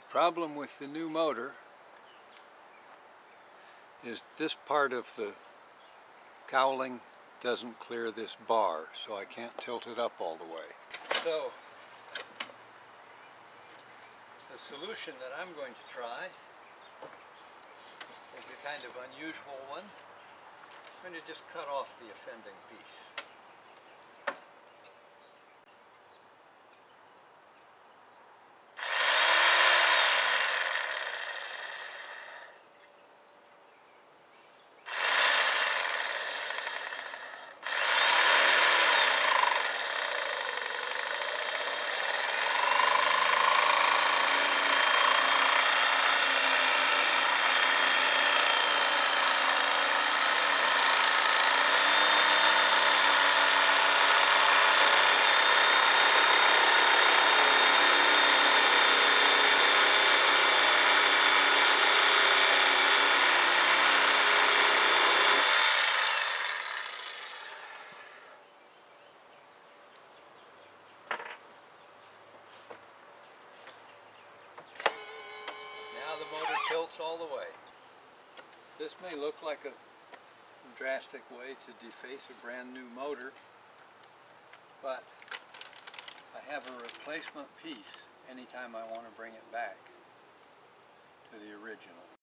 Problem with the new motor is this part of the cowling doesn't clear this bar, so I can't tilt it up all the way. So the solution that I'm going to try is a kind of unusual one. I'm going to just cut off the offending piece. The motor tilts all the way. This may look like a drastic way to deface a brand new motor, but I have a replacement piece anytime I want to bring it back to the original.